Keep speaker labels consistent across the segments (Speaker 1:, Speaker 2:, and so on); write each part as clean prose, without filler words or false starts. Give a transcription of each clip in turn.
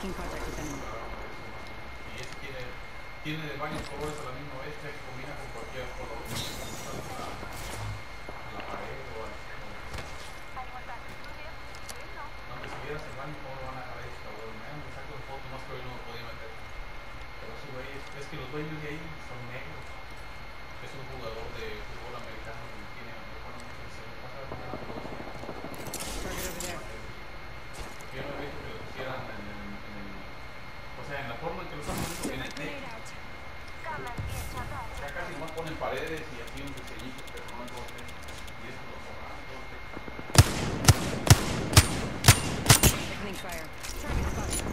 Speaker 1: Making contact with enemy.
Speaker 2: Y ese tiene de varios colores a la misma vez, se combina con cualquier color que se a la pared o al. No, que si vieras el baño, cómo lo van a dejar ahí, cabrón. Me saco de foto, más que hoy no me podía meter. Pero ese güey, es que los dueños de ahí son negros. Es un jugador de fútbol americano y tiene, se me pasa a ver la foto, se llama.
Speaker 1: Target over there.
Speaker 2: Yo no he visto que lo pusieran o sea, en la forma en que lo están poniendo en el techo. Acá casi más ponen paredes y así un diseñito, pero no en todo el techo. Y eso lo forran todo el techo.
Speaker 1: Opening fire. Target spotted.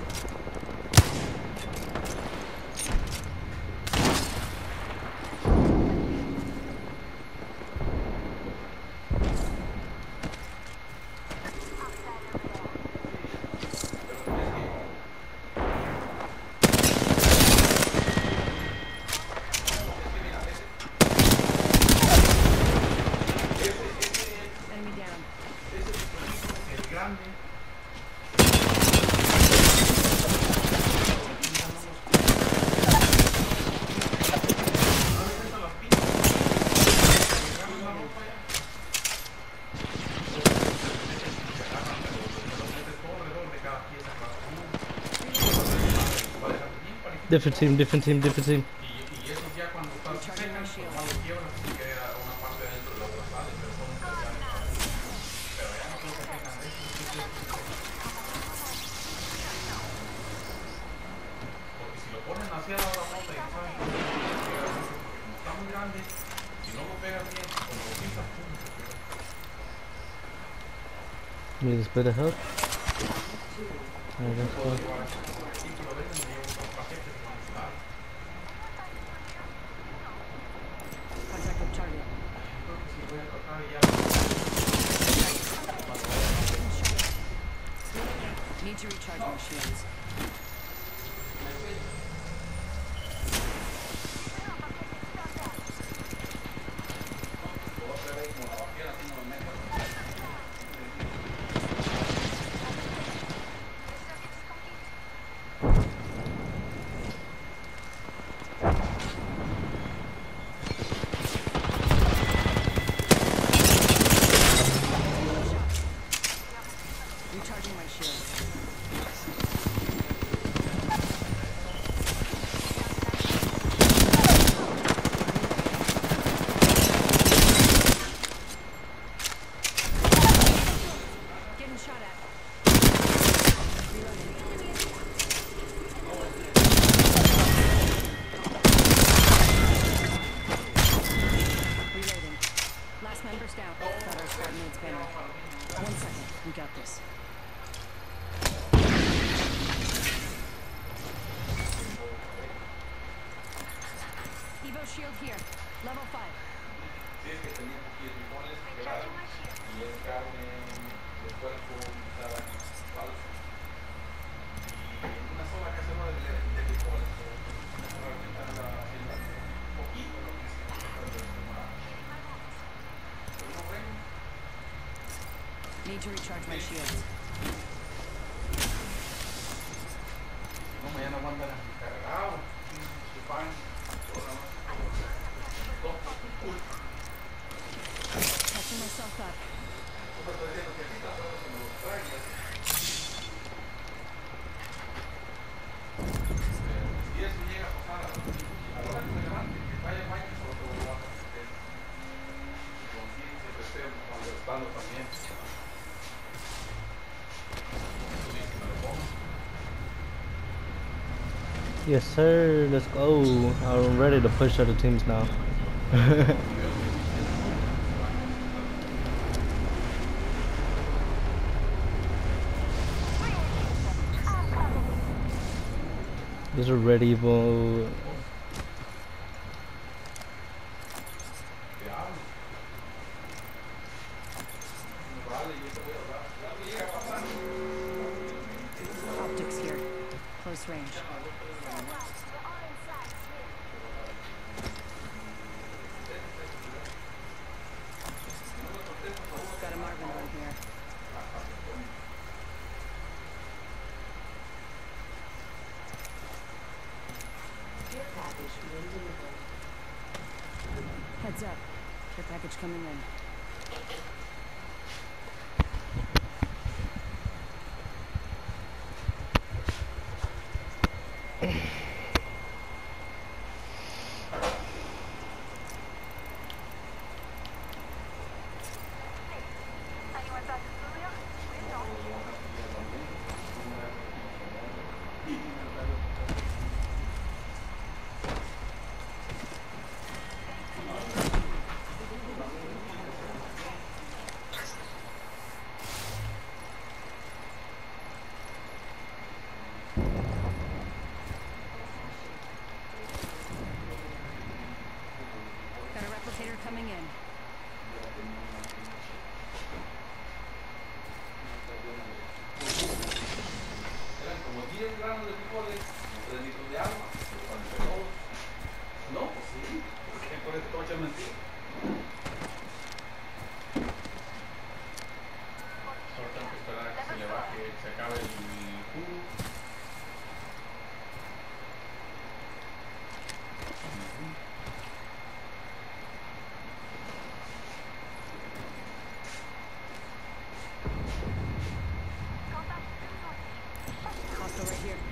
Speaker 1: Enemy down.
Speaker 2: Ese dispositivo, el grande.
Speaker 3: Different team, different team, different team.
Speaker 2: Y eso ya cuando estás secan, pues no lo quiebras y queda una parte dentro de la otra sale, pero son especiales para eso. Pero ya no creo que tengan de eso. Porque si lo ponen hacia la ronda y no saben cómo pegar mucho, porque como está muy grande, si no lo pegas bien, como lo pisas, pum, se pega.
Speaker 3: Need a bit of help. That's
Speaker 2: Puedo
Speaker 3: good.
Speaker 2: llevar aquí, si lo venden, me llevo otros paquetes con el tal.
Speaker 1: Contact with target.
Speaker 2: Yo creo que si voy a tratar de ya.
Speaker 1: Need to recharge my shields. Recharging my shields. Getting shot at. Reloading. Reloading. Last member's down. Thought our squad mates better. 1 second. We got this. Evo shield here. Level 5.
Speaker 2: Si es que tenía aquí frijoles quebrados y es carne de puerco guisada falsa. Y una sola cacerola de frijoles. Realmente anda haciendo un poquito lo que se demora. Pero no bueno.
Speaker 1: Need to recharge my shields.
Speaker 2: No, mañana voy a andar cargado. Su pan.
Speaker 1: Catching myself up.
Speaker 2: Si eso llega a pasar a la hora que me levante, que vaya al baño, solo te voy a dar conciencia, te esté molestando también. Tú dices, me lo pongo.
Speaker 3: Yes, sir. Let's go. I'm ready to push other teams now. There's a red evil.
Speaker 1: Optics here. Close range. Got a Marvin on here. Heads up. Care package coming in. Got a replicator coming in.
Speaker 2: Eran como 10 gramos de frijoles, 3 litros de agua, con todos. No, pues sí, porque por eso te voy a echar mentira. Solo tengo que esperar a que se le baje, se acabe el jugo.
Speaker 1: Hostile right here.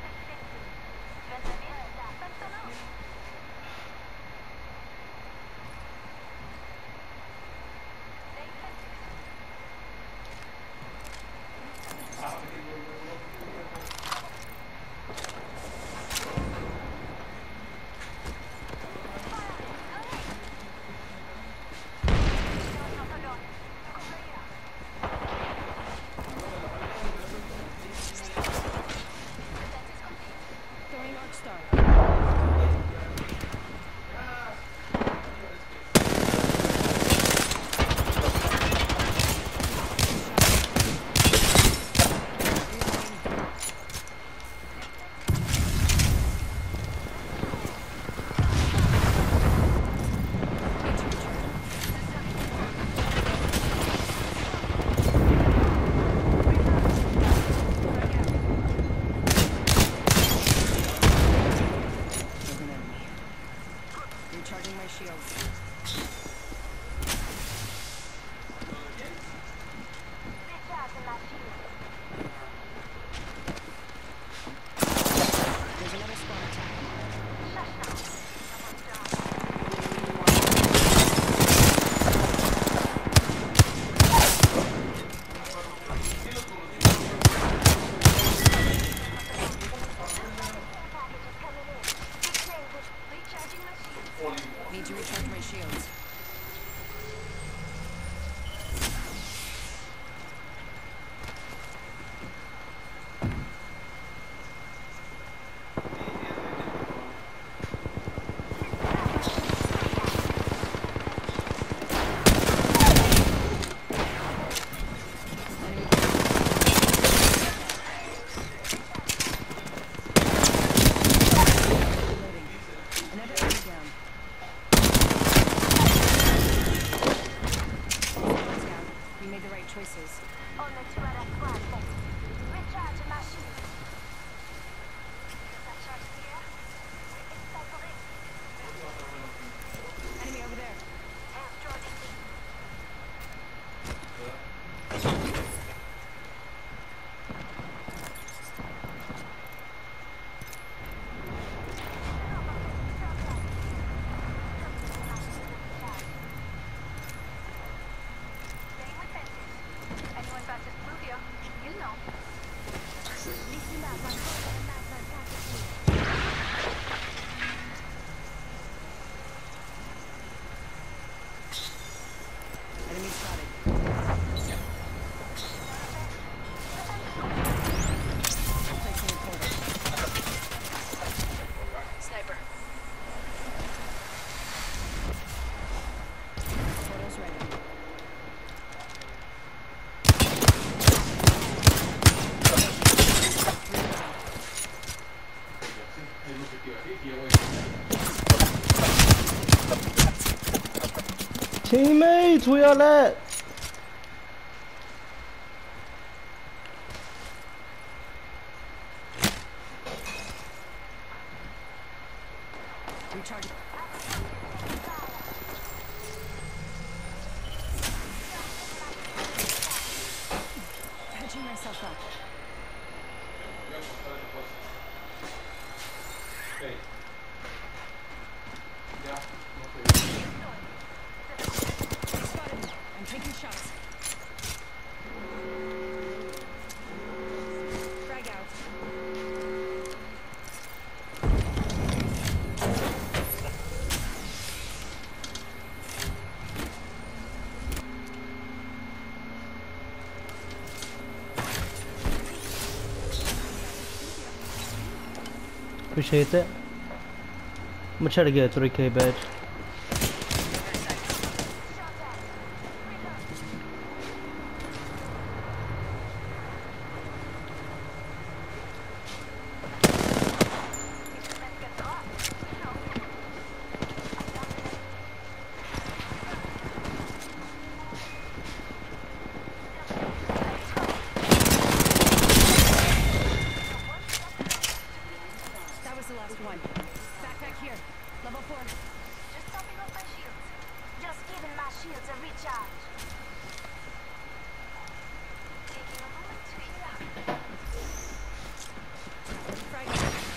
Speaker 1: Throwing arc star. There's an enemy. Recharging my shields. There's another spawn attack. Need to recharge my shields. Reloading. Another enemy down. One's down. We made the right choices. Enemy over there. Enemy spotted. Placing a portal. Sniper. Portal's ready.
Speaker 2: Es lo que te iba a decir, que ya voy.
Speaker 3: Teammates, we are lit.
Speaker 1: Recharging.
Speaker 3: Appreciate that. I'm gonna try to get a 3K badge.
Speaker 1: That was the last one. Backpack here. Level 4.
Speaker 4: Just topping up my shields. Just giving my shields a recharge. Taking a moment to heal up.
Speaker 1: Frag.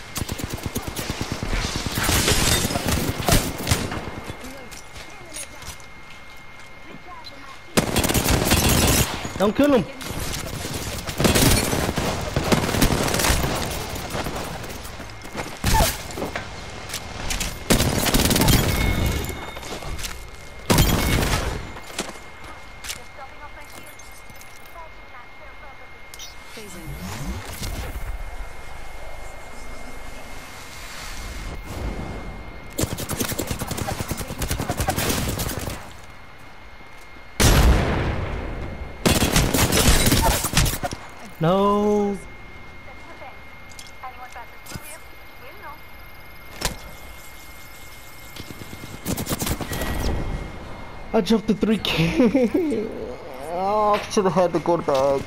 Speaker 4: Recharging my shields.
Speaker 3: Don't kill him.
Speaker 4: Just topping up my shields. Fighting myself properly.
Speaker 1: Phasing.
Speaker 3: No.
Speaker 4: That's the thing. Anyone passes through here, we'll know.
Speaker 3: I jumped the 3K. Oh, I should have had to go back.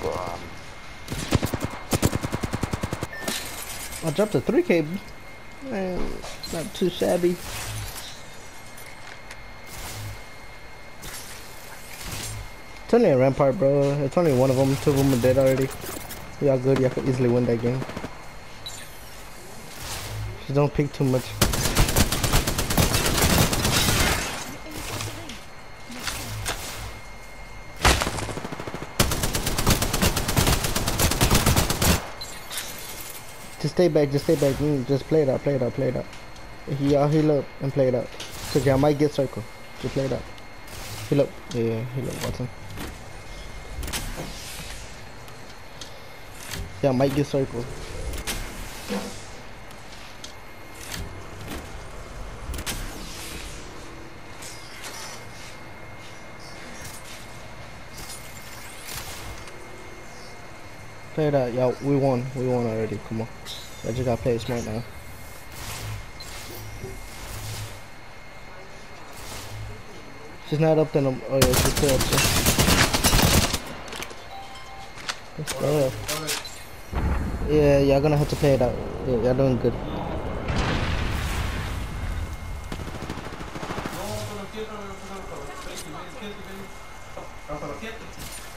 Speaker 3: I dropped a 3K. Man, not too shabby. It's only a rampart, bro. It's only one of them. 2 of them are dead already. Y'all good. Y'all can easily win that game. Just don't pick too much. Just stay back, just stay back. Just play it out, play it out, play it out. Y'all heal up and play it out. Cause y'all might get circle. Just play it out. Heal up. Yeah, heal up, Watson. Y'all might get circle. Play it out, y'all. We won already. Come on. I just gotta play it smart now. She's not up then. Oh yeah, she's still up there. Good stuff. Yeah, y'all gonna have to play it out. Yeah, y'all doing good.
Speaker 2: No, pero quiero, hasta las 7.